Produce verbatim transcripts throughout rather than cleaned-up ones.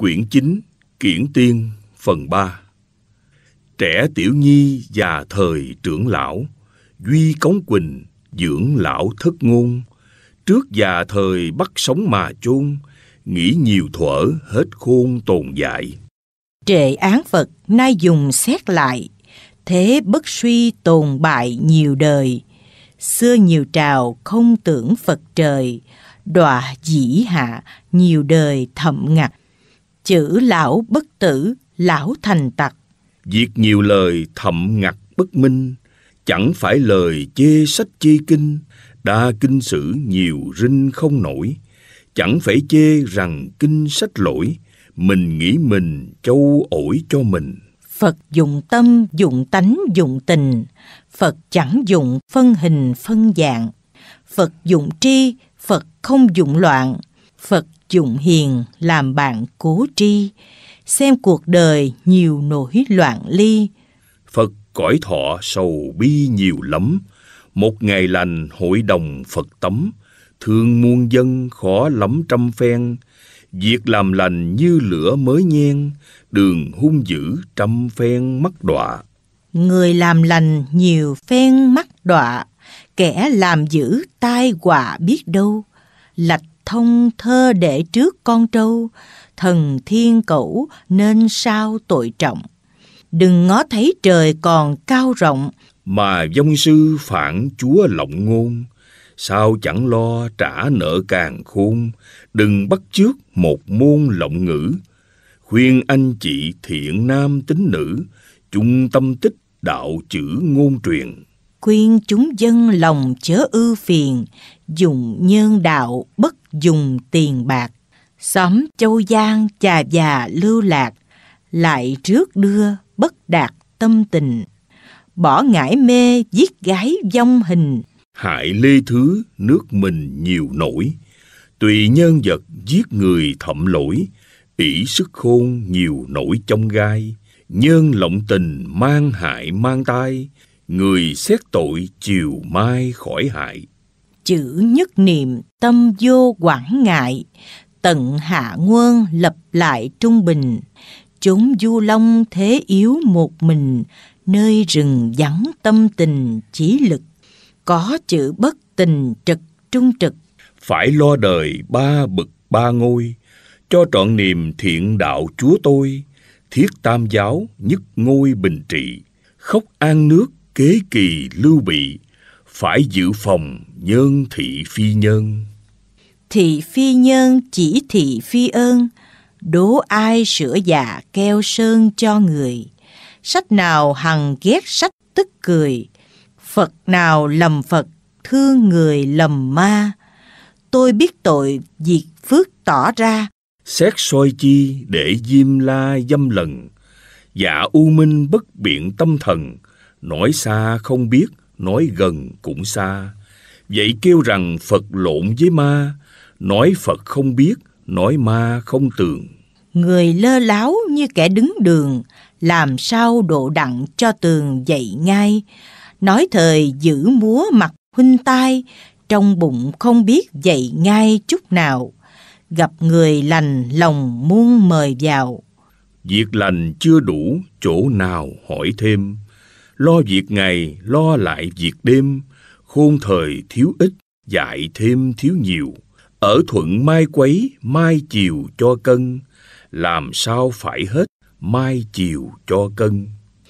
Quyển chín, Kiển Tiên, phần ba. Trẻ tiểu nhi già thời trưởng lão, duy cống quỳnh, dưỡng lão thất ngôn. Trước già thời bắt sống mà chôn, nghĩ nhiều thuở hết khôn tồn dại. Trệ án Phật nay dùng xét lại, thế bất suy tồn bại nhiều đời. Xưa nhiều trào không tưởng Phật trời, đọa dĩ hạ nhiều đời thậm ngặt. Chữ lão bất tử, lão thành tặc. Việc nhiều lời thậm ngặt bất minh, chẳng phải lời chê sách chê kinh. Đa kinh sử nhiều rinh không nổi, chẳng phải chê rằng kinh sách lỗi. Mình nghĩ mình châu ổi cho mình. Phật dụng tâm, dụng tánh, dụng tình. Phật chẳng dụng phân hình phân dạng. Phật dụng tri, Phật không dụng loạn. Phật dụng hiền làm bạn cố tri. Xem cuộc đời nhiều nỗi loạn ly. Phật cõi thọ sầu bi nhiều lắm, một ngày lành hội đồng Phật tấm. Thương muôn dân khó lắm trăm phen, việc làm lành như lửa mới nhen. Đường hung dữ trăm phen mắc đọa. Người làm lành nhiều phen mắc đọa, kẻ làm dữ tai họa biết đâu. Lạch thông thơ để trước con trâu, thần thiên cẩu nên sao tội trọng. Đừng ngó thấy trời còn cao rộng, mà vong sư phản chúa lộng ngôn. Sao chẳng lo trả nợ càn khôn, đừng bắt chước một môn lộng ngữ. Khuyên anh chị thiện nam tín nữ, chung tâm tích đạo chữ ngôn truyền. Khuyên chúng dân lòng chớ ư phiền, dùng nhân đạo bất dùng tiền bạc. Xóm Châu Giang chà già lưu lạc, lại trước đưa bất đạt tâm tình. Bỏ ngải mê giết gái vong hình, hại lê thứ nước mình nhiều nổi. Tùy nhân vật giết người thậm lỗi, ỷ sức khôn nhiều nổi trong gai. Nhân lộng tình mang hại mang tai, người xét tội chiều mai khỏi hại. Chữ nhất niệm tâm vô quảng ngại, tận hạ nguồn lập lại trung bình. Chốn du long thế yếu một mình, nơi rừng vắng tâm tình chí lực. Có chữ bất tình trực trung trực, phải lo đời ba bậc ba ngôi, cho trọn niềm thiện đạo Chúa tôi. Thiết tam giáo nhất ngôi bình trị, khóc an nước kế kỳ lưu bị. Phải giữ phòng nhân thị phi nhân. Thị phi nhân chỉ thị phi ơn, đố ai sửa dạ keo sơn cho người. Sách nào hằng ghét sách tức cười, Phật nào lầm Phật thương người lầm ma. Tôi biết tội diệt phước tỏ ra, xét soi chi để diêm la dâm lần. Dạ u minh bất biện tâm thần, nói xa không biết, nói gần cũng xa. Vậy kêu rằng Phật lộn với ma, nói Phật không biết, nói ma không tường. Người lơ láo như kẻ đứng đường, làm sao độ đặng cho tường dậy ngay. Nói thời giữ múa mặt huynh tai, trong bụng không biết dậy ngay chút nào. Gặp người lành lòng muôn mời vào. Việc lành chưa đủ chỗ nào hỏi thêm, lo việc ngày lo lại việc đêm. Khôn thời thiếu ít dạy thêm thiếu nhiều, ở thuận mai quấy mai chiều cho cân. Làm sao phải hết mai chiều cho cân.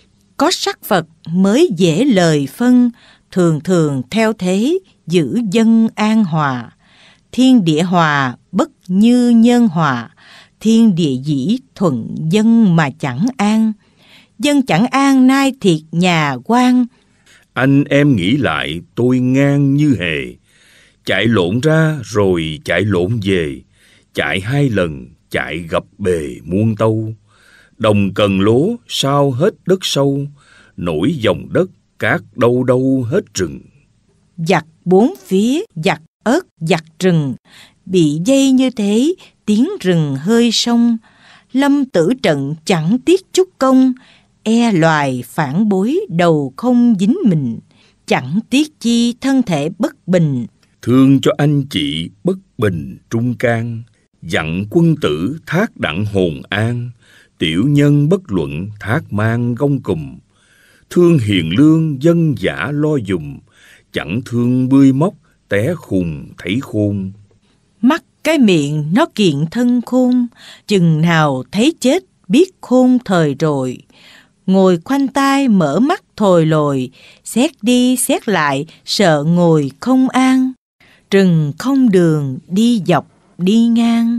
Có sắc Phật mới dễ lời phân, thường thường theo thế giữ dân an hòa. Thiên địa hòa bất như nhân hòa, thiên địa dĩ thuận dân mà chẳng an. Dân chẳng an nay thiệt nhà quan. Anh em nghĩ lại tôi ngang như hề, chạy lộn ra rồi chạy lộn về. Chạy hai lần chạy gặp bề muôn tâu. Đồng cần lố sao hết đất sâu, nổi dòng đất cát đâu đâu hết rừng. Giặc bốn phía giặc ớt giặc rừng, bị dây như thế tiếng rừng hơi sông. Lâm tử trận chẳng tiếc chút công, e loài phản bối đầu không dính mình. Chẳng tiếc chi thân thể bất bình, thương cho anh chị bất bình trung can. Dặn quân tử thác đặng hồn an, tiểu nhân bất luận thác mang gông cùm. Thương hiền lương dân dã lo dùm, chẳng thương bươi móc té khùng thấy khôn. Mắt cái miệng nó kiện thân khôn, chừng nào thấy chết biết khôn thời rồi. Ngồi khoanh tay mở mắt thồi lồi, xét đi xét lại sợ ngồi không an. Rừng không đường đi dọc đi ngang,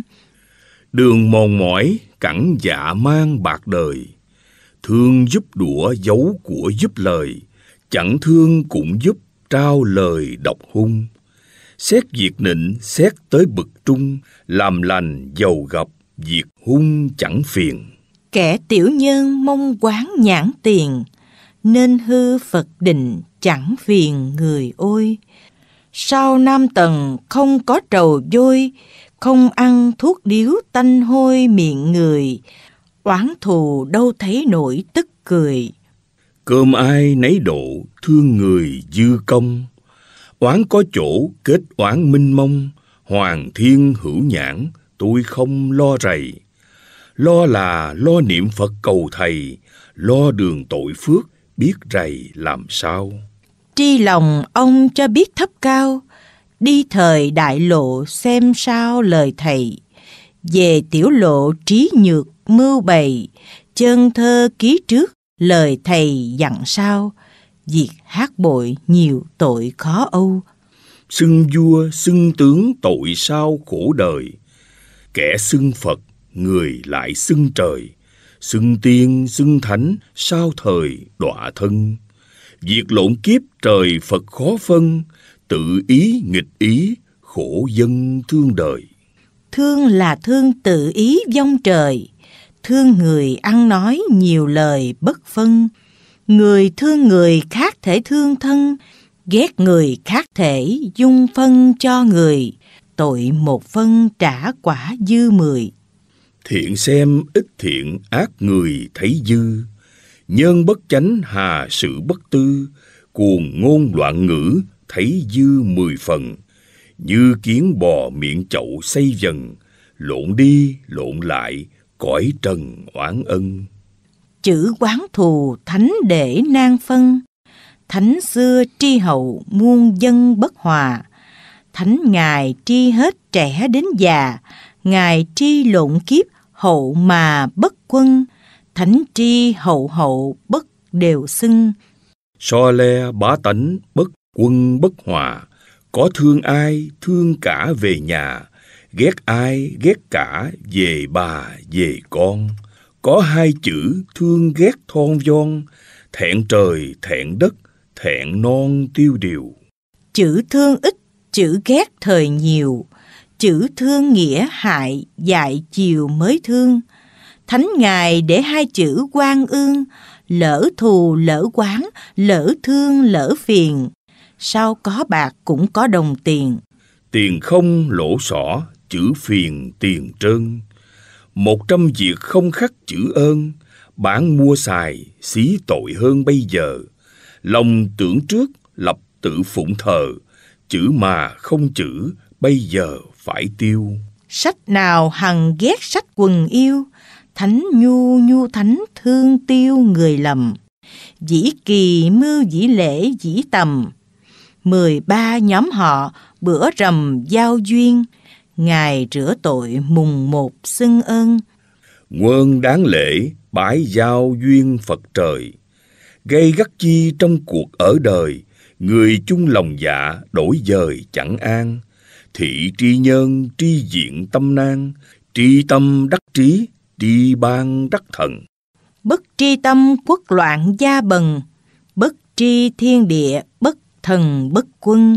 Đường mòn mỏi cẳng dạ mang bạc đời. Thương giúp đũa giấu của giúp lời, chẳng thương cũng giúp trao lời độc hung. Xét việc nịnh xét tới bực trung, làm lành giàu gặp việc hung chẳng phiền. kẻ tiểu nhân mong quán nhãn tiền, nên hư Phật định chẳng phiền người ôi. Sao Nam Tần không có trầu vôi, không ăn thuốc điếu tanh hôi miệng người, oán thù đâu thấy nổi tức cười. Cơm ai nấy độ thương người dư công, oán có chỗ kết oán minh mông. Hoàng thiên hữu nhãn tôi không lo rầy, lo là lo niệm Phật cầu thầy, lo đường tội phước biết rầy làm sao. Tri lòng ông cho biết thấp cao, đi thời đại lộ xem sao lời thầy. Về tiểu lộ trí nhược mưu bày, chân thơ ký trước lời thầy dặn sao. Việc hát bội nhiều tội khó âu, Xưng vua xưng tướng tội sao khổ đời. Kẻ xưng Phật người lại xưng trời, xưng tiên xưng thánh sao thời đọa thân. Việc lộn kiếp trời Phật khó phân, tự ý nghịch ý khổ dân thương đời. thương là thương tự ý vong trời, thương người ăn nói nhiều lời bất phân. Người thương người khác thể thương thân, ghét người khác thể dung phân cho người. Tội một phân trả quả dư mười. Thiện xem ít thiện ác người thấy dư, nhân bất chánh hà sự bất tư. Cuồng ngôn loạn ngữ thấy dư mười phần, như kiến bò miệng chậu xây dần. Lộn đi lộn lại cõi trần oán ân. Chữ oán thù thánh để nan phân, thánh xưa tri hậu muôn dân bất hòa. Thánh ngài tri hết trẻ đến già, ngài tri lộn kiếp hậu mà bất quân. Thánh tri hậu hậu bất đều xưng, So le bá tánh bất quân bất hòa. Có thương ai thương cả về nhà, ghét ai ghét cả về bà về con. Có hai chữ thương ghét thon von, thẹn trời thẹn đất thẹn non tiêu điều. chữ thương ít, chữ ghét thời nhiều. Chữ thương nghĩa hại dại chiều mới thương. Thánh ngài để hai chữ oan ương, lỡ thù lỡ quán, lỡ thương lỡ phiền. Sao có bạc cũng có đồng tiền, Tiền không lỗ xỏ, chữ phiền tiền trơn. Một trăm việc không khắc chữ ơn, bán mua xài xí tội hơn bây giờ. Lòng tưởng trước lập tự phụng thờ, chữ mà không chữ bây giờ phải tiêu. sách nào hằng ghét sách quần yêu. Thánh nhu nhu thánh thương tiêu người lầm. Dĩ kỳ mưu dĩ lễ dĩ tầm. Mười ba nhóm họ bữa rằm giao duyên. Ngài rửa tội mùng một xưng ơn. Nguồn đáng lễ bái giao duyên Phật trời, gây gắt chi trong cuộc ở đời. Người chung lòng dạ đổi dời chẳng an, thị tri nhân tri diện tâm nan. Tri tâm đắc trí, tri ban đắc thần. Bất tri tâm quốc loạn gia bần, bất tri thiên địa bất thần bất quân.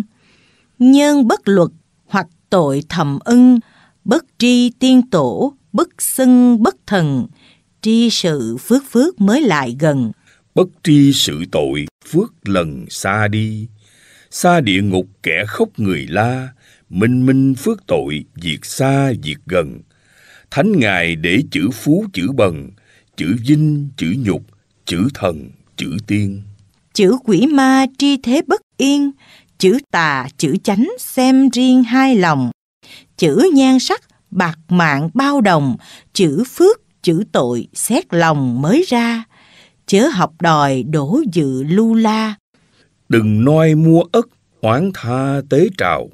Nhân bất luật hoặc tội thầm ân, bất tri tiên tổ bất xưng bất thần. Tri sự phước phước mới lại gần, Bất tri sự tội phước lần xa đi. Xa địa ngục kẻ khóc người la, minh minh phước tội diệt xa diệt gần. Thánh ngài để chữ phú chữ bần, chữ vinh chữ nhục, chữ thần chữ tiên. chữ quỷ ma tri thế bất yên, chữ tà chữ chánh xem riêng hai lòng. Chữ nhan sắc bạc mạng bao đồng, chữ phước chữ tội xét lòng mới ra, chớ học đòi đổ dự lưu la. Đừng noi mua ất oán tha tế trào,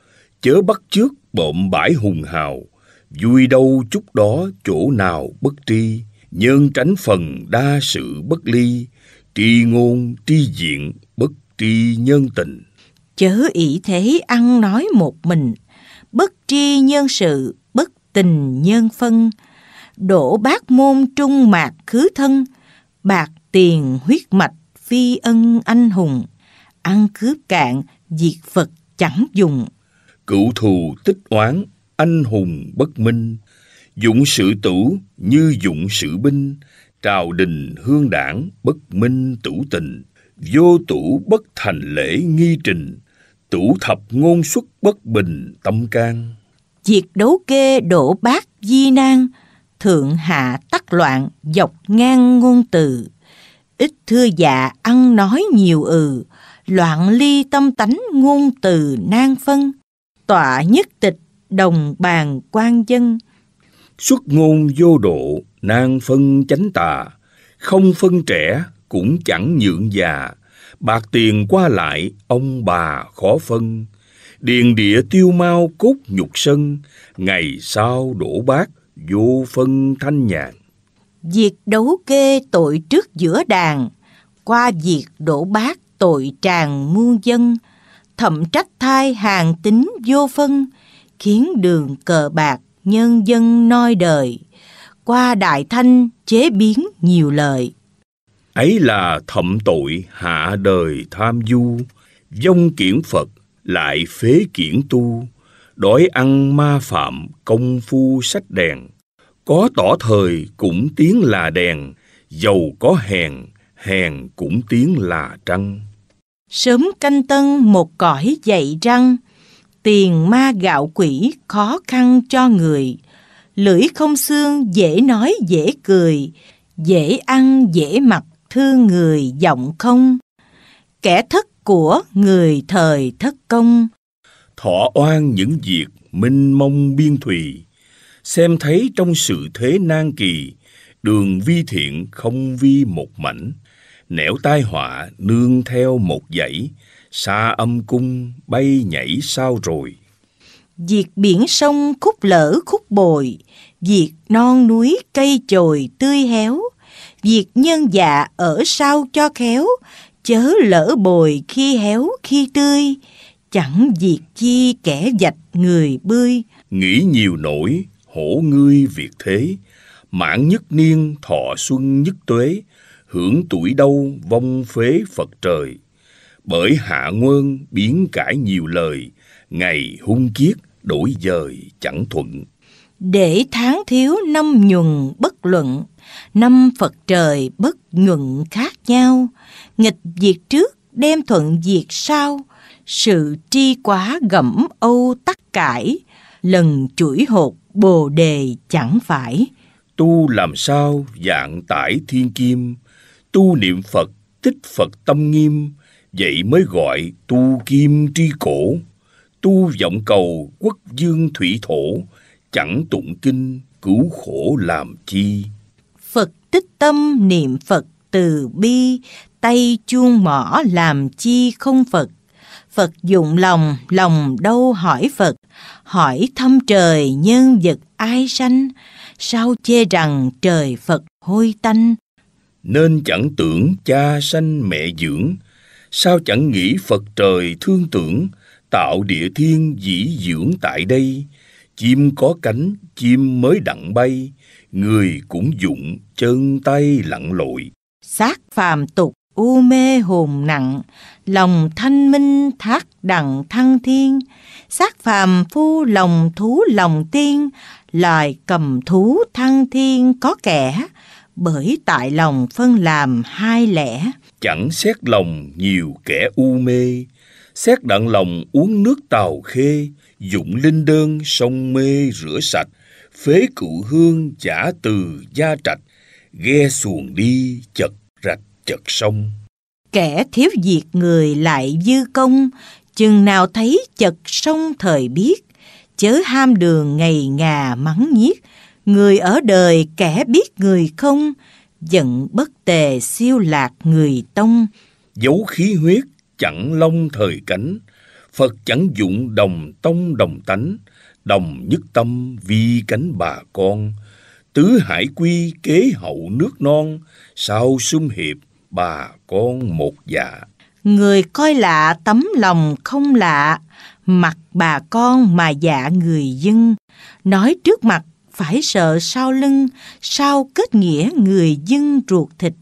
chớ bắt chước bộm bãi hùng hào, vui đâu chút đó chỗ nào bất tri, nhân tránh phần đa sự bất ly, tri ngôn tri diện bất tri nhân tình. Chớ ỷ thế ăn nói một mình, bất tri nhân sự bất tình nhân phân, đổ bát môn trung mạc khứ thân, bạc tiền huyết mạch phi ân anh hùng, ăn cướp cạn diệt Phật chẳng dùng. Cựu thù tích oán anh hùng bất minh, dụng sự tử như dụng sự binh, trào đình hương đảng bất minh tửu tình, vô tử bất thành lễ nghi trình, tử thập ngôn xuất bất bình tâm can. Diệt đấu kê đổ bát di nan, thượng hạ tắc loạn dọc ngang ngôn từ, ít thưa dạ ăn nói nhiều ừ, loạn ly tâm tánh ngôn từ nan phân, tọa nhất tịch đồng bàn quan dân. Xuất ngôn vô độ nan phân chánh tà, không phân trẻ cũng chẳng nhượng già, bạc tiền qua lại ông bà khó phân, điền địa tiêu mau cốt nhục sân, ngày sau đổ bát vô phân thanh nhàn. Diệt đấu kê tội trước giữa đàn, qua diệt đổ bát tội tràn muôn dân, thậm trách thai hàng tính vô phân, khiến đường cờ bạc nhân dân noi đời, qua đại thanh chế biến nhiều lời. Ấy là thậm tội hạ đời tham du, vong kiển Phật lại phế kiển tu, đói ăn ma phạm công phu sách đèn, có tỏ thời cũng tiếng là đèn, giàu có hèn, hèn cũng tiếng là trăng. Sớm canh tân một cõi dậy răng, tiền ma gạo quỷ khó khăn cho người, lưỡi không xương dễ nói dễ cười, dễ ăn dễ mặc thương người giọng không, kẻ thất của người thời thất công. Thọ oan những việc minh mông biên thùy, xem thấy trong sự thế nan kỳ, đường vi thiện không vi một mảnh, nẻo tai họa nương theo một dãy, xa âm cung bay nhảy sao rồi. Diệt biển sông khúc lở khúc bồi, diệt non núi cây chồi tươi héo, diệt nhân dạ ở sao cho khéo, chớ lỡ bồi khi héo khi tươi, chẳng diệt chi kẻ dạch người bươi. Nghĩ nhiều nổi hổ ngươi việc thế, mãn nhất niên thọ xuân nhất tuế, hưởng tuổi đâu vong phế Phật trời, bởi hạ nguơn biến cải nhiều lời, ngày hung kiết đổi dời chẳng thuận. Để tháng thiếu năm nhuần bất luận, năm Phật trời bất nhuận khác nhau, nghịch diệt trước đem thuận diệt sau, sự tri quá gẫm âu tắc cải, lần chuỗi hột bồ đề chẳng phải. Tu làm sao dạng tải thiên kim, tu niệm Phật tích Phật tâm nghiêm, vậy mới gọi tu kim tri cổ. Tu vọng cầu quốc dương thủy thổ, chẳng tụng kinh cứu khổ làm chi. Phật tích tâm niệm Phật từ bi, tay chuông mỏ làm chi không Phật. Phật dụng lòng, lòng đâu hỏi Phật, hỏi thăm trời nhân vật ai sanh, sao chê rằng trời Phật hôi tanh. Nên chẳng tưởng cha sanh mẹ dưỡng, sao chẳng nghĩ Phật trời thương tưởng, tạo địa thiên dĩ dưỡng tại đây. Chim có cánh, chim mới đặng bay, người cũng dụng chân tay lặn lội. Xác phàm tục u mê hồn nặng, lòng thanh minh thác đặng thăng thiên. Xác phàm phu lòng thú lòng tiên, loài cầm thú thăng thiên có kẻ, bởi tại lòng phân làm hai lẻ. Chẳng xét lòng nhiều kẻ u mê, xét đặng lòng uống nước tàu khê, dụng linh đơn sông mê rửa sạch, phế cựu hương chả từ gia trạch, ghe xuồng đi chật rạch chật sông. Kẻ thiếu diệt người lại dư công, chừng nào thấy chật sông thời biết, chớ ham đường ngày ngà mắng nhiếc, người ở đời kẻ biết người không, giận bất tề siêu lạc người tông. Dấu khí huyết chẳng long thời cánh, Phật chẳng dụng đồng tông đồng tánh, đồng nhất tâm vi cánh bà con. Tứ hải quy kế hậu nước non, sao sum hiệp bà con một dạ. Người coi lạ tấm lòng không lạ, mặt bà con mà dạ người dân. Nói trước mặt phải sợ sau lưng, sao kết nghĩa người dân ruột thịt.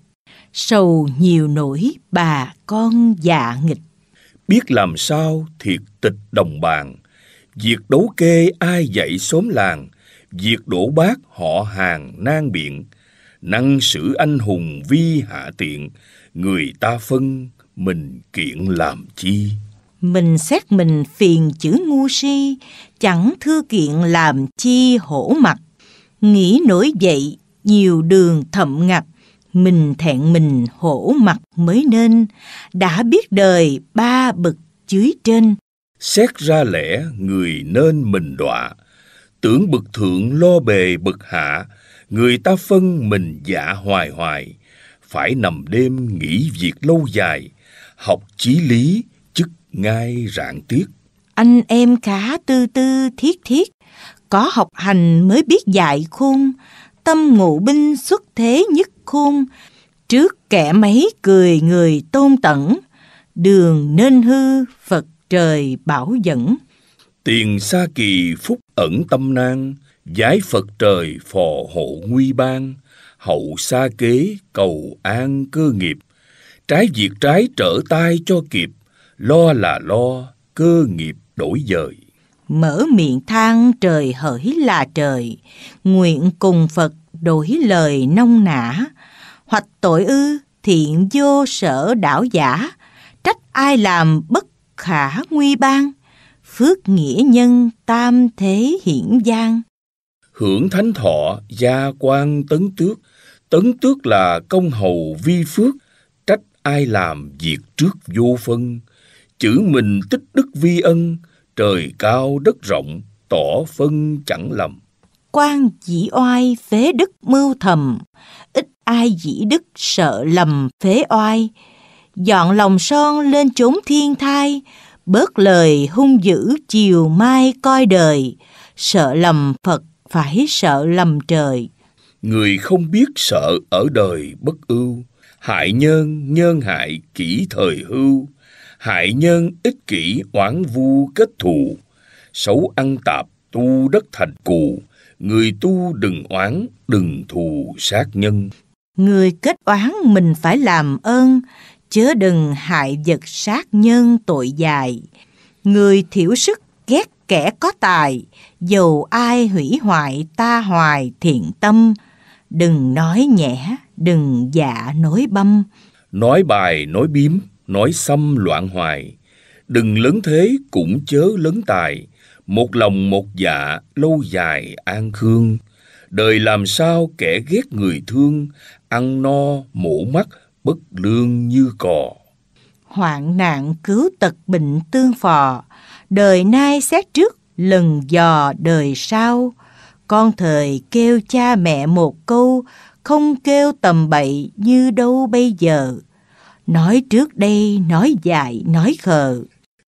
Sầu nhiều nỗi bà con dạ nghịch. Biết làm sao thiệt tịch đồng bàn, việc đấu kê ai dạy xóm làng, việc đổ bát họ hàng nan biện. Năng sử anh hùng vi hạ tiện, người ta phân mình kiện làm chi. Mình xét mình phiền chữ ngu si, chẳng thư kiện làm chi hổ mặt. Nghĩ nổi dậy nhiều đường thậm ngặt, mình thẹn mình hổ mặt mới nên. Đã biết đời ba bậc dưới trên, xét ra lẽ người nên mình đọa. Tưởng bậc thượng lo bề bậc hạ, người ta phân mình dạ hoài hoài. Phải nằm đêm nghĩ việc lâu dài, học chí lý chức ngai rạng tiết. Anh em khá tư tư thiết thiết, có học hành mới biết dạy khôn. Tâm ngụ binh xuất thế nhất khôn, trước kẻ mấy cười người tôn tẩn. Đường nên hư Phật trời bảo dẫn. Tiền xa kỳ phúc ẩn tâm nan, giải Phật trời phò hộ nguy ban. Hậu xa kế cầu an cơ nghiệp, trái việc trái trở tay cho kịp. Lo là lo cơ nghiệp đổi dời. Mở miệng than trời hỡi là trời, nguyện cùng Phật đổi lời nông nã. Hoặc tội ư thiện vô sở đảo giả, trách ai làm bất khả nguy ban. Phước nghĩa nhân tam thế hiển giang. Hưởng thánh thọ gia quan tấn tước, tấn tước là công hầu vi phước. Trách ai làm việc trước vô phân, chữ mình tích đức vi ân. Trời cao đất rộng tỏ phân chẳng lầm. Quan dĩ oai phế đức mưu thầm, ít ai dĩ đức sợ lầm phế oai. Dọn lòng son lên chốn thiên thai, bớt lời hung dữ chiều mai coi đời. Sợ lầm Phật phải sợ lầm trời. Người không biết sợ ở đời bất ưu, hại nhân nhân hại kỹ thời hưu. Hại nhân ích kỷ oán vu kết thù, xấu ăn tạp tu đất thành cù. Người tu đừng oán đừng thù sát nhân. Người kết oán mình phải làm ơn, chớ đừng hại vật sát nhân tội dài. Người thiểu sức ghét kẻ có tài, dầu ai hủy hoại ta hoài thiện tâm. Đừng nói nhẹ, đừng dạ nói băm. Nói bài nói biếm, nói xăm loạn hoài. Đừng lớn thế cũng chớ lớn tài, một lòng một dạ lâu dài an khương. Đời làm sao kẻ ghét người thương, ăn no mổ mắt bất lương như cò. Hoạn nạn cứu tật bệnh tương phò, đời nay xét trước lần dò đời sau. Con thời kêu cha mẹ một câu, không kêu tầm bậy như đâu bây giờ. Nói trước đây nói dại nói khờ,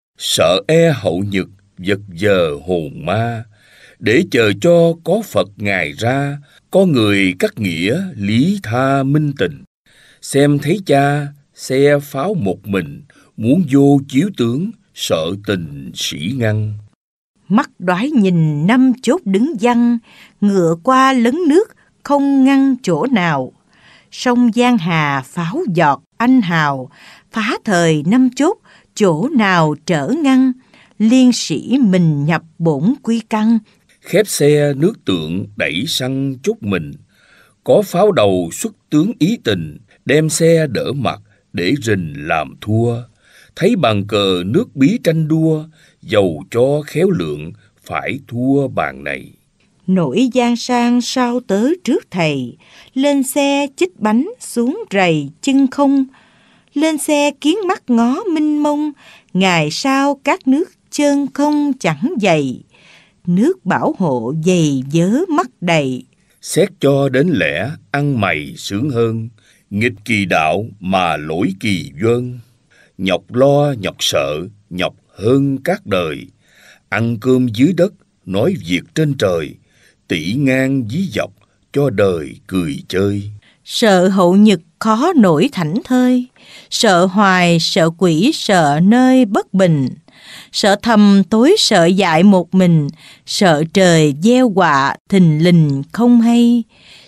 sợ e hậu nhật vật giờ hồn ma. Để chờ cho có Phật Ngài ra, có người cắt nghĩa lý tha minh tình. Xem thấy cha xe pháo một mình, muốn vô chiếu tướng sợ tình sĩ ngăn. mắt đoái nhìn năm chốt đứng văng, ngựa qua lấn nước không ngăn chỗ nào. Sông Giang Hà pháo giọt anh hào, phá thời năm chốt chỗ nào trở ngăn. Liên sĩ mình nhập bổn quy căn, khép xe nước tượng đẩy săn chốt mình. Có pháo đầu xuất tướng ý tình, đem xe đỡ mặt để rình làm thua. Thấy bàn cờ nước bí tranh đua, dầu cho khéo lượng phải thua bàn này. nổi gian sang sao tới trước thầy, lên xe chích bánh xuống rầy chân không. Lên xe kiến mắt ngó minh mông, ngày sau các nước chân không chẳng dày. nước bảo hộ dày dớ mắc đầy. Xét cho đến lẽ ăn mày sướng hơn, nghịch kỳ đạo mà lỗi kỳ vơn. Nhọc lo nhọc sợ, nhọc hơn các đời. Ăn cơm dưới đất, nói việc trên trời. Tỷ ngang dí dọc, cho đời cười chơi. Sợ hậu nhật khó nổi thảnh thơi, sợ hoài sợ quỷ sợ nơi bất bình. Sợ thầm tối sợ dại một mình, sợ trời gieo họa thình lình không hay.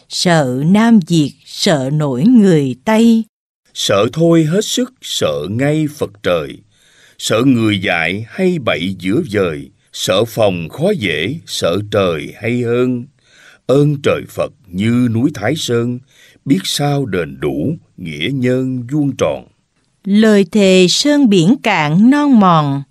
Sợ Nam Việt sợ nổi người Tây, sợ thôi hết sức sợ ngay Phật trời. Sợ người dại hay bậy giữa vời, sợ phòng khó dễ sợ trời hay hơn. Ơn trời Phật như núi Thái Sơn, biết sao đền đủ nghĩa nhân vuông tròn. Lời thề sơn biển cạn non mòn,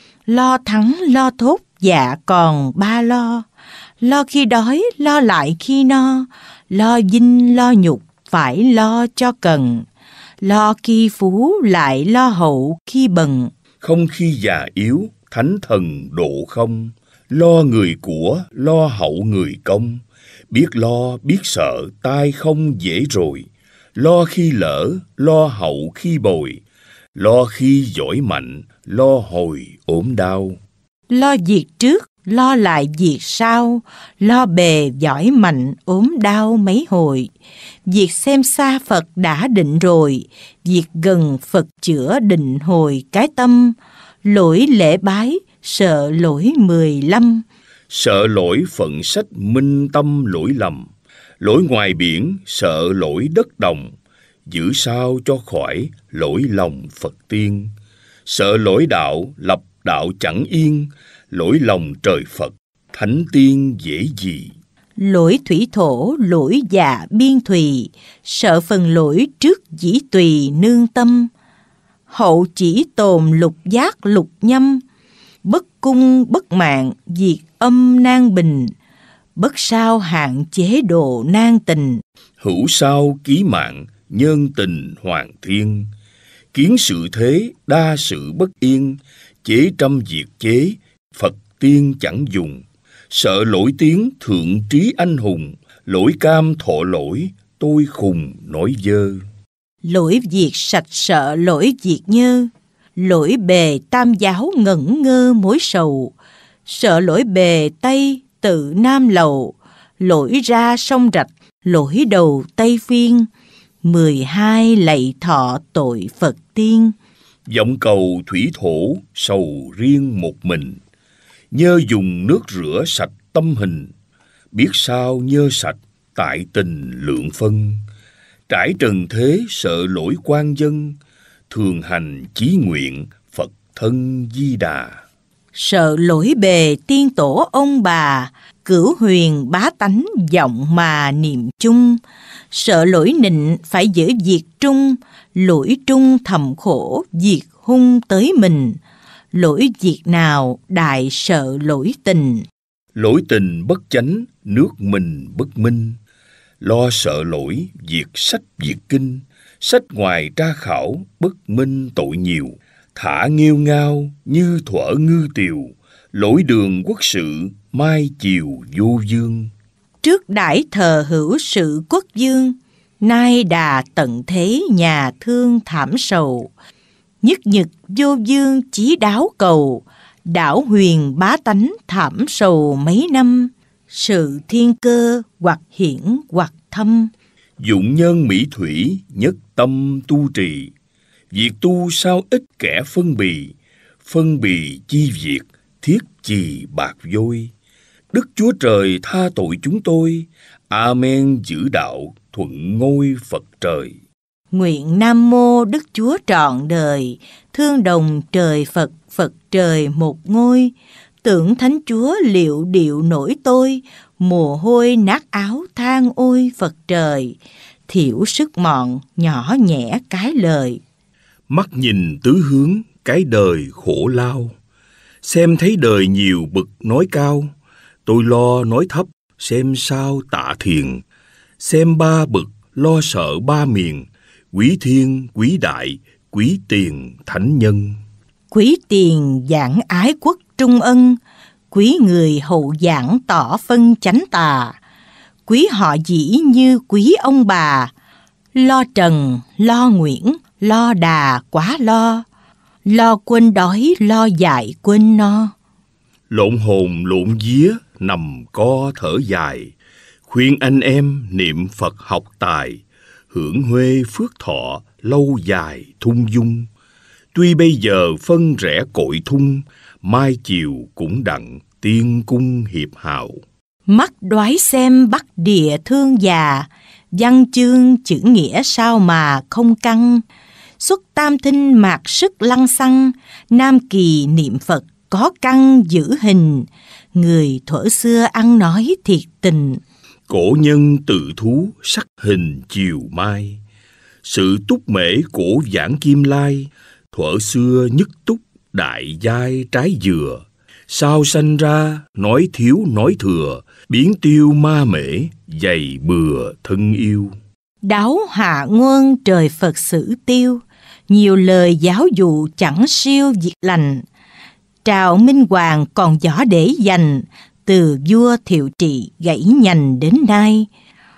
lo thắng lo thốt dạ còn ba lo. Lo khi đói lo lại khi no, lo dinh lo nhục phải lo cho cần. Lo khi phú lại lo hậu khi bần, không khi già yếu thánh thần độ không. Lo người của lo hậu người công, biết lo biết sợ tai không dễ rồi. Lo khi lỡ lo hậu khi bồi, lo khi giỏi mạnh lo hồi ốm đau. Lo việc trước lo lại việc sau, lo bề giỏi mạnh ốm đau mấy hồi. Việc xem xa Phật đã định rồi, việc gần Phật chữa định hồi cái tâm. Lỗi lễ bái sợ lỗi mười lăm, sợ lỗi phận sách minh tâm lỗi lầm. Lỗi ngoài biển sợ lỗi đất đồng, giữ sao cho khỏi lỗi lòng Phật tiên. Sợ lỗi đạo lập đạo chẳng yên, lỗi lòng trời Phật thánh tiên dễ gì. Lỗi thủy thổ lỗi dạ biên thùy, sợ phần lỗi trước dĩ tùy nương tâm. Hậu chỉ tồn lục giác lục nhâm, bất cung bất mạng diệt âm nan bình. Bất sao hạn chế độ nan tình, hữu sao ký mạng nhân tình hoàng thiên. Kiến sự thế đa sự bất yên, chế trăm diệt chế Phật tiên chẳng dùng. Sợ lỗi tiếng thượng trí anh hùng, lỗi cam thọ lỗi tôi khùng nói dơ. Lỗi việc sạch sợ lỗi việc nhơ, lỗi bề tam giáo ngẩn ngơ mối sầu. Sợ lỗi bề Tây tự Nam lầu, lỗi ra sông rạch lỗi đầu Tây phiên. Mười hai lạy thọ tội Phật tiên, Vọng cầu thủy thổ sầu riêng một mình. Nhớ dùng nước rửa sạch tâm hình, biết sao nhớ sạch tại tình lượng phân. Trải trần thế sợ lỗi quan dân, thường hành chí nguyện Phật thân Di Đà. sợ lỗi bề tiên tổ ông bà, cửu huyền bá tánh vọng mà niệm chung. Sợ lỗi nịnh phải giữ việc trung, lỗi trung thầm khổ việc hung tới mình. Lỗi việc nào đại sợ lỗi tình, Lỗi tình bất chánh nước mình bất minh. Lo sợ lỗi việc sách việc kinh, sách ngoài tra khảo bất minh tội nhiều. Thả nghêu ngao như thuở ngư tiều, lỗi đường quốc sự mai chiều vô dương. trước đãi thờ hữu sự quốc dương, nay đà tận thế nhà thương thảm sầu. Nhất nhật vô dương chí đáo cầu, đảo huyền bá tánh thảm sầu mấy năm. Sự thiên cơ hoặc hiển hoặc thâm, Dụng nhân mỹ thủy nhất tâm tu trì. Việc tu sao ít kẻ phân bì, phân bì chi việc thiết chì bạc vôi. Đức Chúa Trời tha tội chúng tôi, Amen giữ đạo thuận ngôi Phật trời. nguyện Nam Mô Đức Chúa trọn đời, thương đồng trời Phật, Phật trời một ngôi. Tưởng Thánh Chúa liệu điệu nổi tôi, mồ hôi nát áo than ôi Phật trời. Thiểu sức mọn nhỏ nhẹ cái lời, Mắt nhìn tứ hướng cái đời khổ lao, xem thấy đời nhiều bực nói cao. Tôi lo nói thấp xem sao tạ thiền, xem ba bực lo sợ ba miền. Quý thiên quý đại quý tiền thánh nhân, quý tiền giảng ái quốc trung ân, Quý người hậu giảng tỏ phân chánh tà, quý họ dĩ như quý ông bà. Lo trần, lo nguyễn, lo đà quá lo, lo quên đói, lo dại quên no. Lộn hồn lộn vía, nằm co thở dài, khuyên anh em niệm Phật học tài, hưởng huê phước thọ lâu dài thung dung. Tuy bây giờ phân rẽ cội thung, mai chiều cũng đặng tiên cung hiệp hào. Mắt đoái xem bắc địa thương già, văn chương chữ nghĩa sao mà không căng. Xuất tam thinh mạc sức lăng xăng, nam kỳ niệm Phật có căn giữ hình. Người thuở xưa ăn nói thiệt tình, Cổ nhân tự thú sắc hình chiều mai. Sự túc mễ cổ giảng kim lai, thuở xưa nhất túc đại giai trái dừa. Sao sanh ra nói thiếu nói thừa, biến tiêu ma mễ dày bừa thân yêu. đáo hạ nguồn trời Phật xử tiêu, nhiều lời giáo dụ chẳng siêu diệt lành. Trào Minh Hoàng còn giỏ để dành, từ vua Thiệu Trị gãy nhành đến nay.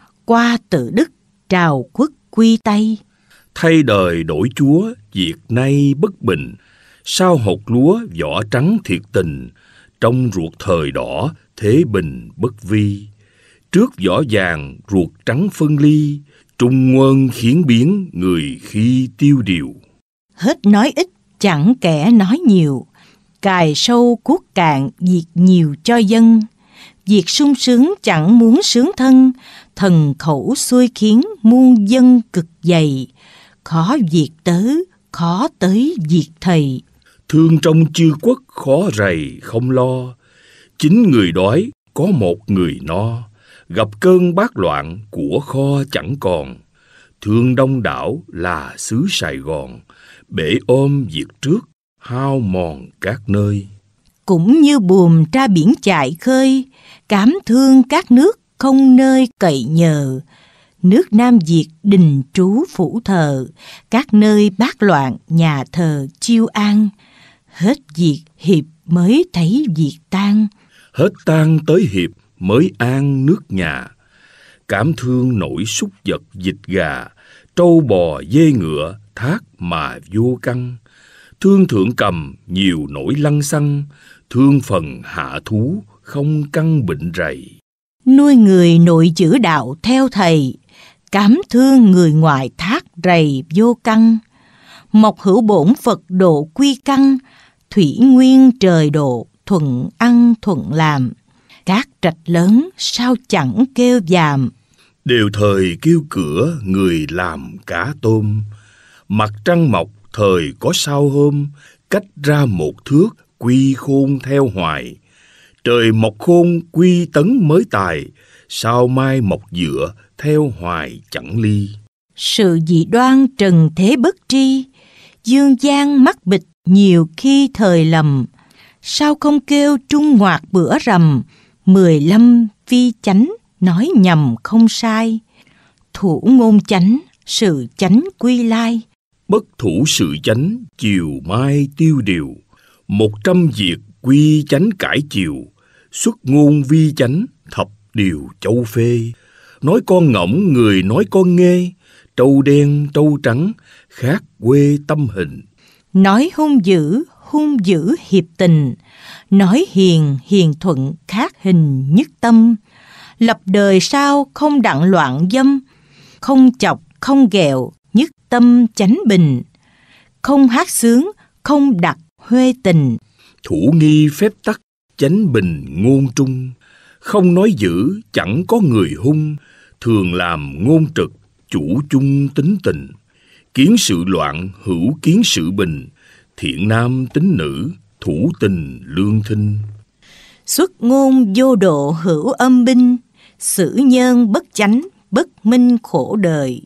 Qua Tự Đức trào quốc quy Tây, Thay đời đổi chúa việc nay bất bình. Sao hột lúa vỏ trắng thiệt tình, trong ruột thời đỏ thế bình bất vi. Trước vỏ vàng ruột trắng phân ly, trung nguồn khiến biến người khi tiêu điều. hết nói ít chẳng kẻ nói nhiều, cài sâu cuốc cạn việc nhiều cho dân. Việc sung sướng chẳng muốn sướng thân, thần khẩu xuôi khiến muôn dân cực dày. Khó việc tớ, khó tới việc thầy. Thương trong chư quốc khó rầy không lo, chính người đói có một người no. Gặp cơn bát loạn của kho chẳng còn, thương đông đảo là xứ Sài Gòn. Bể ôm việc trước hao mòn các nơi. Cũng như buồm ra biển chạy khơi, cảm thương các nước không nơi cậy nhờ. Nước Nam Việt đình trú phủ thờ, các nơi bát loạn nhà thờ chiêu an. Hết việc hiệp mới thấy việc tan, Hết tan tới hiệp mới an nước nhà. Cảm thương nỗi súc vật vịt gà, trâu bò dê ngựa thác mà vô căn. Thương thượng cầm nhiều nỗi lăng xăng, thương phần hạ thú không căn bệnh rầy. nuôi người nội chữ đạo theo thầy, cảm thương người ngoại thác rầy vô căn. Mộc hữu bổn Phật độ quy căn, thủy nguyên trời độ thuận ăn thuận làm. Các trạch lớn sao chẳng kêu dàm, Đều thời kêu cửa người làm cá tôm. Mặt trăng mọc thời có sao hôm, cách ra một thước quy khôn theo hoài. Trời mọc khôn quy tấn mới tài, sao mai mọc dựa theo hoài chẳng ly. sự dị đoan trần thế bất tri, dương gian mắc bịch nhiều khi thời lầm. Sao không kêu trung ngoạc bữa rằm, mười lăm phi chánh nói nhầm không sai. Thủ ngôn chánh, sự chánh quy lai, Bất thủ sự chánh chiều mai tiêu điều. Một trăm việc quy chánh cải chiều, xuất ngôn vi chánh thập điều châu phê. Nói con ngỗng người nói con nghê, trâu đen trâu trắng khác quê tâm hình. nói hung dữ, hung dữ hiệp tình, nói hiền, hiền thuận khác hình nhất tâm. Lập đời sao không đặng loạn dâm, không chọc, không ghẹo, nhất tâm chánh bình. Không hát sướng, không đặt huê tình, Thủ nghi phép tắc chánh bình ngôn trung. Không nói dữ chẳng có người hung, thường làm ngôn trực chủ chung tính tình. Kiến sự loạn hữu kiến sự bình, thiện nam tín nữ thủ tình lương thinh. xuất ngôn vô độ hữu âm binh, xử nhân bất chánh, bất minh khổ đời.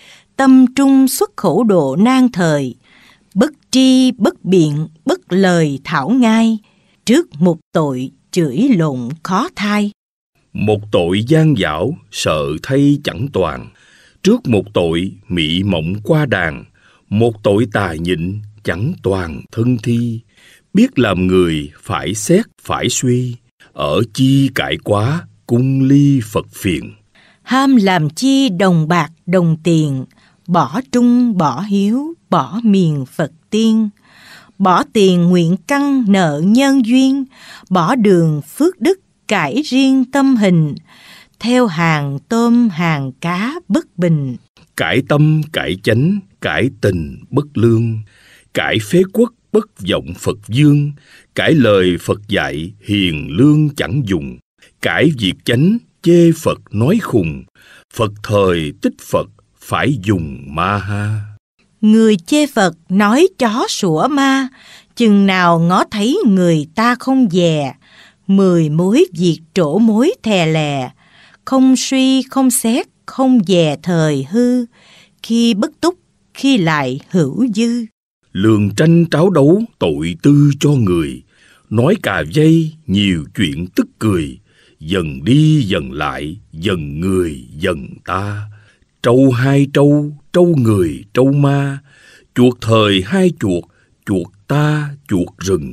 Tâm trung xuất khổ độ nan thời, bất tri bất biện, bất lời thảo ngai. Trước một tội chửi lộn khó thai, Một tội gian dảo sợ thay chẳng toàn, trước một tội mị mộng qua đàn. Một tội tà nhịn chẳng toàn thân thi, biết làm người phải xét phải suy, ở chi cãi quá, cung ly Phật phiền. Ham làm chi đồng bạc đồng tiền, bỏ trung bỏ hiếu, bỏ miền Phật tiên. Bỏ tiền nguyện căn nợ nhân duyên, bỏ đường phước đức cải riêng tâm hình. Theo hàng tôm hàng cá bất bình. Cải tâm cải chánh, cải tình bất lương. Cải phế quốc bất vọng Phật dương. Cải lời Phật dạy hiền lương chẳng dùng. Cải việc chánh chê Phật nói khùng. Phật thời tích Phật phải dùng ma ha. Người chê Phật nói chó sủa ma, chừng nào ngó thấy người ta không dè. Mười mối việc trổ mối thè lè, không suy không xét không dè thời hư. Khi bất túc khi lại hữu dư. Lường tranh tráo đấu tội tư cho người, nói cà dây nhiều chuyện tức cười. Dần đi dần lại, dần người dần ta. Trâu hai trâu, trâu người trâu ma. Chuột thời hai chuột, chuột ta chuột rừng.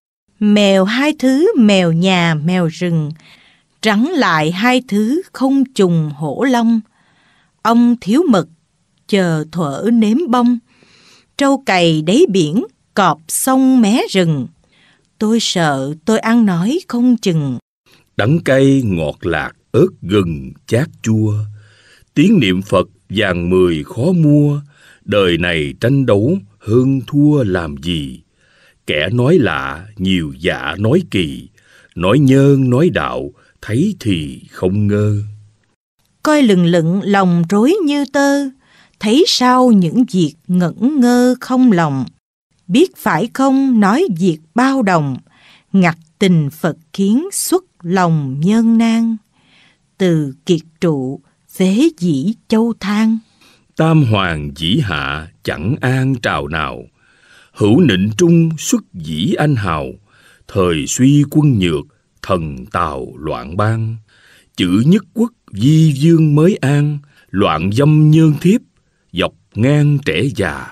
Mèo hai thứ mèo nhà mèo rừng, trắng lại hai thứ không trùng hổ long. Ông thiếu mật, chờ thuở nếm bông. Trâu cày đáy biển, cọp sông mé rừng. Tôi sợ tôi ăn nói không chừng. Đắng cay ngọt lạc, ớt gừng chát chua. Tiếng niệm Phật vàng mười khó mua. Đời này tranh đấu hơn thua làm gì. Kẻ nói lạ nhiều dạ nói kỳ. Nói nhơn nói đạo thấy thì không ngơ. Coi lừng lựng lòng rối như tơ, thấy sao những việc ngẩn ngơ không lòng. Biết phải không nói việc bao đồng, ngặt tình Phật kiến xuất lòng nhân nan. Từ kiệt trụ phế dĩ châu thang. Tam hoàng dĩ hạ chẳng an trào nào. Hữu nịnh trung xuất dĩ anh hào. Thời suy quân nhược thần tào loạn bang. Chữ nhất quốc di dương mới an. Loạn dâm nhơn thiếp dọc ngang trẻ già.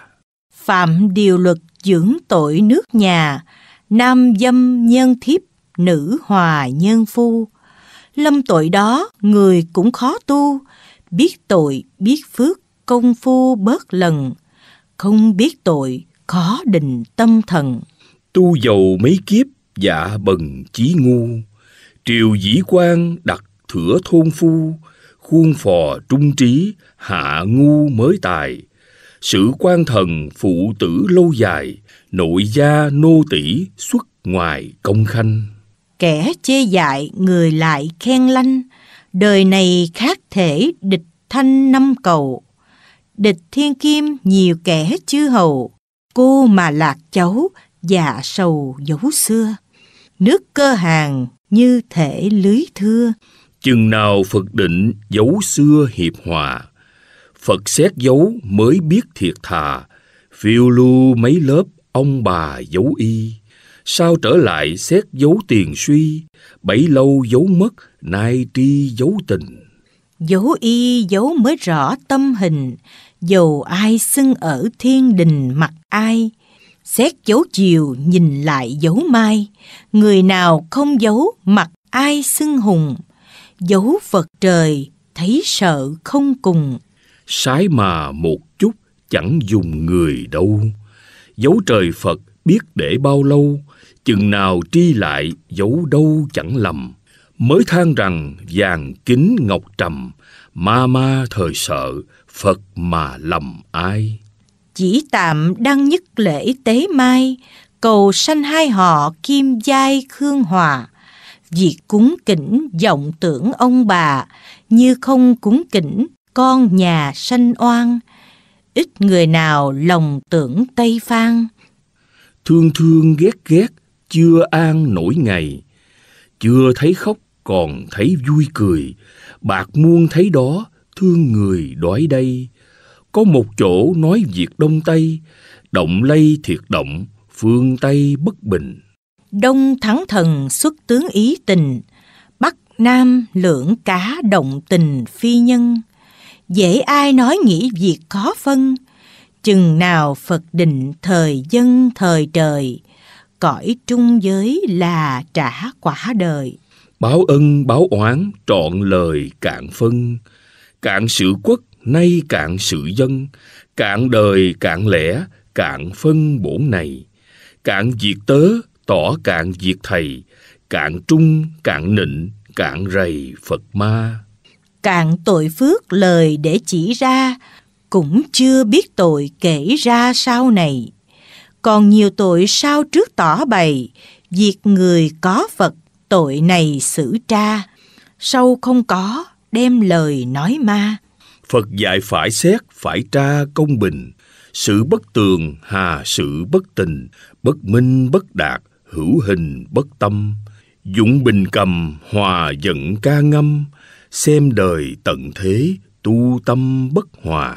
Phạm điều luật dưỡng tội nước nhà. Nam dâm nhân thiếp, nữ hòa nhân phu. Lâm tội đó người cũng khó tu. Biết tội biết phước công phu bớt lần. Không biết tội khó định tâm thần. Tu dầu mấy kiếp dạ bần chí ngu. Triều dĩ quan đặt thửa thôn phu. Khuôn phò trung trí hạ ngu mới tài. Sự quan thần phụ tử lâu dài. Nội gia nô tỷ xuất ngoài công khanh. Kẻ chê dại người lại khen lanh. Đời này khác thể địch thanh năm cầu. Địch thiên kim nhiều kẻ chư hầu. Cô mà lạc cháu dạ sầu dấu xưa. Nước cơ hàng như thể lưới thưa. Chừng nào Phật định dấu xưa hiệp hòa. Phật xét dấu mới biết thiệt thà. Phiêu lưu mấy lớp ông bà dấu y. Sao trở lại xét dấu tiền suy. Bấy lâu dấu mất nay tri dấu tình. Dấu y dấu mới rõ tâm hình. Dầu ai xưng ở thiên đình mặt ai. Xét dấu chiều nhìn lại dấu mai. Người nào không dấu mặt ai xưng hùng. Dấu Phật trời thấy sợ không cùng. Sái mà một chút chẳng dùng người đâu. Dấu trời Phật biết để bao lâu. Chừng nào tri lại dấu đâu chẳng lầm. Mới than rằng vàng kính ngọc trầm. Ma ma thời sợ Phật mà lầm ai. Chỉ tạm đăng nhất lễ tế mai. Cầu sanh hai họ kim giai khương hòa. Việc cúng kỉnh vọng tưởng ông bà. Như không cúng kỉnh con nhà sanh oan. Ít người nào lòng tưởng Tây Phan. Thương thương ghét ghét chưa an nổi ngày. Chưa thấy khóc còn thấy vui cười. Bạc muôn thấy đó thương người đói đây. Có một chỗ nói việc Đông Tây. Động lây thiệt động phương Tây bất bình. Đông thắng thần xuất tướng ý tình. Bắc Nam lưỡng cá động tình phi nhân. Dễ ai nói nghĩ việc khó phân. Chừng nào Phật định thời dân thời trời. Cõi trung giới là trả quả đời. báo ân báo oán trọn lời cạn phân. Cạn sự quốc nay cạn sự dân, cạn đời cạn lẽ cạn phân bổn này. Cạn việc tớ tỏ cạn việc thầy, cạn trung cạn nịnh cạn rầy Phật ma. Cạn tội phước lời để chỉ ra, cũng chưa biết tội kể ra sau này. Còn nhiều tội sau trước tỏ bày, việc người có Phật tội này xử tra. Sau không có đem lời nói ma. Phật dạy phải xét phải tra công bình, sự bất tường hà sự bất tình, bất minh bất đạt hữu hình bất tâm. Dụng bình cầm hòa giận ca ngâm, xem đời tận thế tu tâm bất hòa.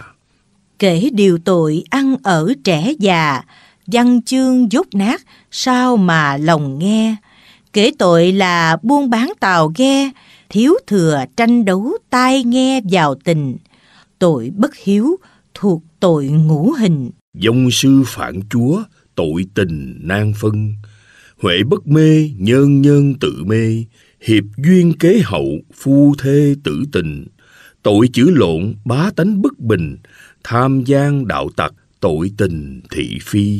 Kể điều tội ăn ở trẻ già, văn chương dốt nát sao mà lòng nghe. Kể tội là buôn bán tàu ghe, thiếu thừa tranh đấu tai nghe vào tình. Tội bất hiếu thuộc tội ngũ hình. Dông sư phản chúa tội tình nan phân. Huệ bất mê nhơn nhơn tự mê, hiệp duyên kế hậu phu thê tử tình. Tội chữ lộn bá tánh bất bình, tham gian đạo tặc tội tình thị phi.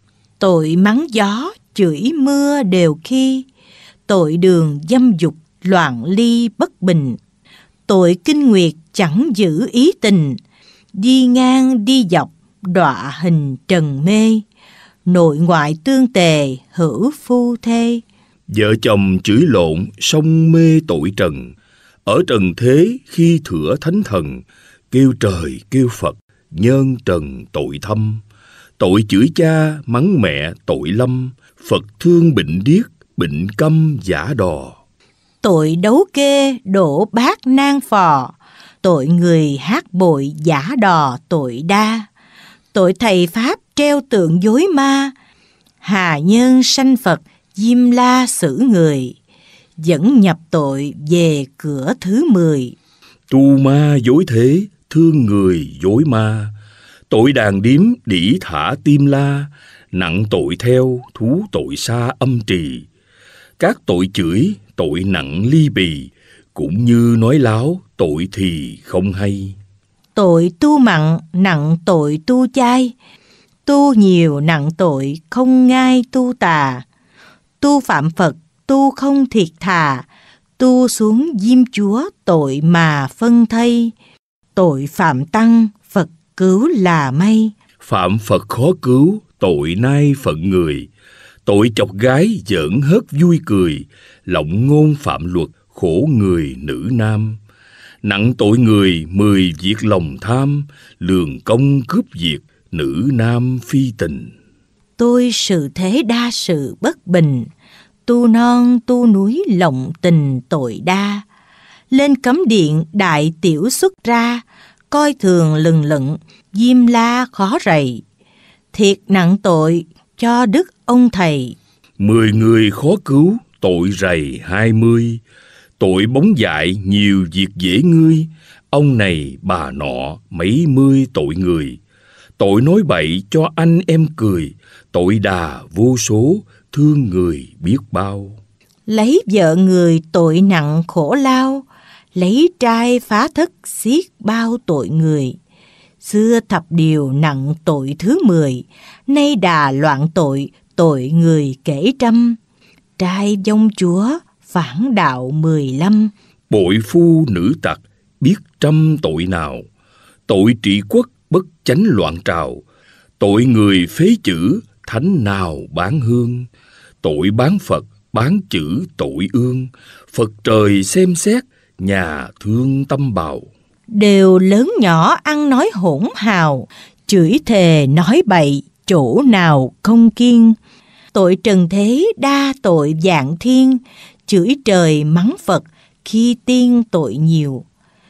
Tội mắng gió chửi mưa đều khi, tội đường dâm dục loạn ly bất bình. Tội kinh nguyệt chẳng giữ ý tình, đi ngang đi dọc đọa hình trần mê. Nội ngoại tương tề hữu phu thê. Vợ chồng chửi lộn sông mê tội trần, ở trần thế khi thửa thánh thần, kêu trời kêu Phật nhân trần tội thâm. Tội chửi cha mắng mẹ tội lâm, Phật thương bệnh điếc bệnh câm giả đò. Tội đấu kê đổ bát nan phò, tội người hát bội giả đò tội đa. Tội thầy Pháp treo tượng dối ma, hà nhân sanh Phật diêm la xử người. Dẫn nhập tội về cửa thứ mười. Tu ma dối thế thương người dối ma, tội đàn điếm đỉ thả tim la, nặng tội theo thú tội xa âm trì. Các tội chửi tội nặng ly bì, cũng như nói láo tội thì không hay. Tội tu mặn nặng tội tu chay, tu nhiều nặng tội không ngai tu tà. Tu phạm Phật tu không thiệt thà, tu xuống diêm chúa tội mà phân thây. Tội phạm tăng Phật cứu là may, phạm Phật khó cứu tội nay phận người. Tội chọc gái giỡn hớt vui cười, lộng ngôn phạm luật khổ người nữ nam. Nặng tội người mười việc lòng tham, lường công cướp việc nữ nam phi tình. Tôi sự thế đa sự bất bình, tu non tu núi lộng tình tội đa. Lên cấm điện đại tiểu xuất ra, coi thường lừng lựng diêm la khó rầy. Thiệt nặng tội cho đức ông thầy, mười người khó cứu tội rầy hai mươi. Tội bóng dại nhiều việc dễ ngươi, ông này bà nọ mấy mươi tội người. Tội nói bậy cho anh em cười, tội đà vô số thương người biết bao. Lấy vợ người tội nặng khổ lao, lấy trai phá thất xiết bao tội người. Xưa thập điều nặng tội thứ mười, nay đà loạn tội tội người kể trăm. Trai vong chúa phản đạo mười lăm, bội phu nữ tặc biết trăm tội nào. Tội trị quốc bất chánh loạn trào, tội người phế chữ thánh nào bán hương. Tội bán Phật bán chữ tội ương, Phật trời xem xét nhà thương tâm bào. Đều lớn nhỏ ăn nói hỗn hào, chửi thề nói bậy chỗ nào không kiêng. Tội trần thế đa tội vạn thiên, chửi trời mắng Phật khi tiên tội nhiều.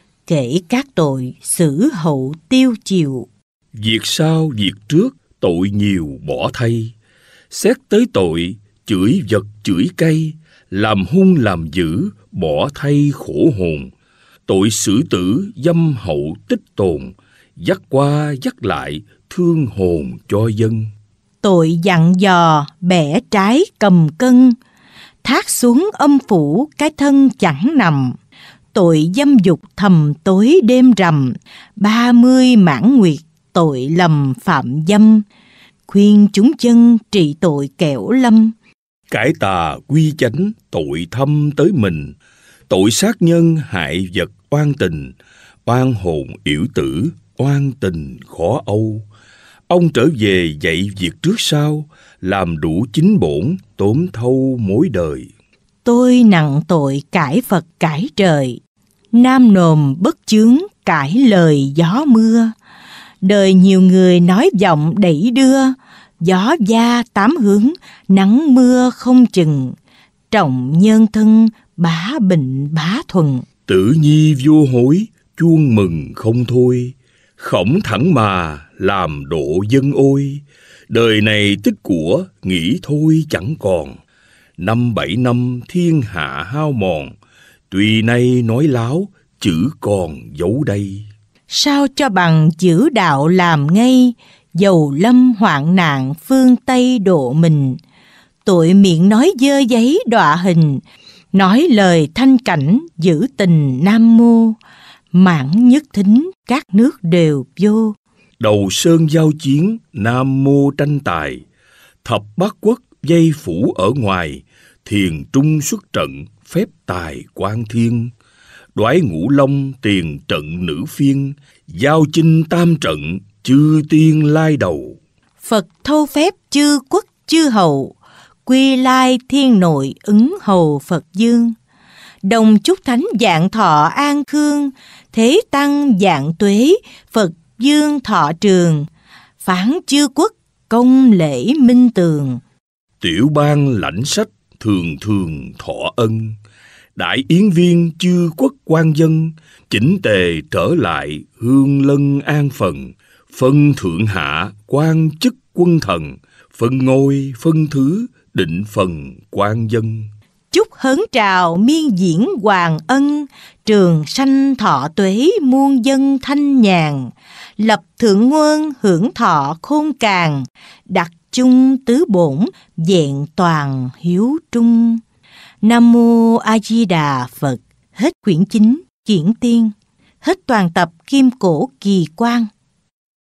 Kể các tội xử hậu tiêu chiều, việc sau việc trước tội nhiều bỏ thay. Xét tới tội chửi vật chửi cây, làm hung làm dữ bỏ thay khổ hồn. Tội xử tử dâm hậu tích tồn, dắt qua dắt lại thương hồn cho dân. Tội dặn dò bẻ trái cầm cân, thác xuống âm phủ cái thân chẳng nằm, tội dâm dục thầm tối đêm rằm, ba mươi mãn nguyệt tội lầm phạm dâm, khuyên chúng chân trị tội kẻo lâm. Cải tà quy chánh tội thâm tới mình, tội sát nhân hại vật oan tình, oan hồn yểu tử oan tình khó âu. Ông trở về dạy việc trước sau, làm đủ chính bổn tổn thâu mối đời. Tôi nặng tội cãi Phật cãi trời, nam nồm bất chướng cãi lời gió mưa. Đời nhiều người nói vọng đẩy đưa, gió gia tám hướng nắng mưa không chừng, trọng nhân thân bá bệnh bá thuần. Tử nhi vô hối chuông mừng không thôi, khổng thẳng mà làm độ dân ôi. Đời này tích của nghĩ thôi chẳng còn, năm bảy năm thiên hạ hao mòn. Tuy nay nói láo chữ còn giấu đây. Sao cho bằng chữ đạo làm ngay, dầu lâm hoạn nạn phương Tây độ mình. Tội miệng nói dơ giấy đọa hình, nói lời thanh cảnh giữ tình Nam Mô. Mãn nhất thính các nước đều vô. Đầu sơn giao chiến Nam Mô tranh tài, thập bát quốc dây phủ ở ngoài. Thiền trung xuất trận phép tài quan thiên, đoái ngũ long tiền trận nữ phiên. Giao chinh tam trận chư tiên lai đầu. Phật thâu phép chư quốc chư hầu, quy lai thiên nội ứng hầu Phật dương. Đồng chúc thánh dạng thọ an khương, thế tăng dạng tuế Phật dương thọ trường. Phán chư quốc công lễ minh tường. Tiểu bang lãnh sách thường thường thọ ân, đại yến viên chư quốc quan dân. Chỉnh tề trở lại hương lân an phần, phân thượng hạ quan chức quân thần. Phân ngôi phân thứ định phần quan dân. Chúc hớn trào miên diễn hoàng ân, trường sanh thọ tuế muôn dân thanh nhàn. Lập thượng nguồn hưởng thọ khôn càng, đặt chung tứ bổn vẹn toàn hiếu trung. Nam Mô A Di Đà Phật. Hết quyển chín Kiển Tiên. Hết toàn tập Kim Cổ Kỳ Quan.